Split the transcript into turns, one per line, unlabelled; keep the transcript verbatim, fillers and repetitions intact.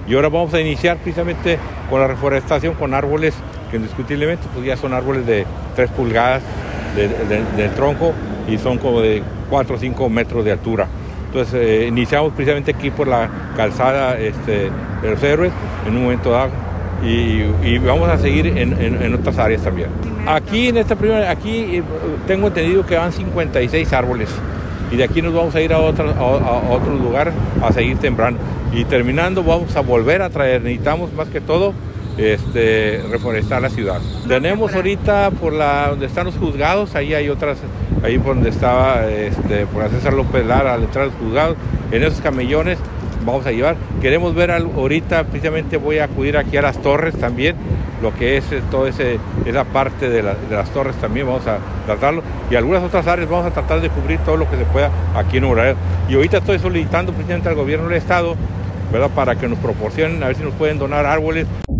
Y ahora vamos a iniciar precisamente con la reforestación con árboles que indiscutiblemente pues ya son árboles de tres pulgadas de, de, de tronco y son como de cuatro o cinco metros de altura. Entonces eh, iniciamos precisamente aquí por la calzada este, de los Héroes en un momento dado y, y vamos a seguir en, en, en otras áreas también. Aquí en esta primera, aquí tengo entendido que van cincuenta y seis árboles y de aquí nos vamos a ir a, otra, a, a otro lugar a seguir sembrando y terminando vamos a volver a traer, necesitamos más que todo este, reforestar la ciudad. Tenemos ahorita por la donde están los juzgados, ahí hay otras, ahí por donde estaba este, por César López Lara al entrar a los juzgados, en esos camellones vamos a llevar. Queremos ver algo, ahorita precisamente voy a acudir aquí a las torres también, lo que es toda esa parte de, la, de las torres también vamos a tratarlo y algunas otras áreas vamos a tratar de cubrir todo lo que se pueda aquí en Obrador. Y ahorita estoy solicitando precisamente al gobierno del estado, ¿verdad?, para que nos proporcionen, a ver si nos pueden donar árboles.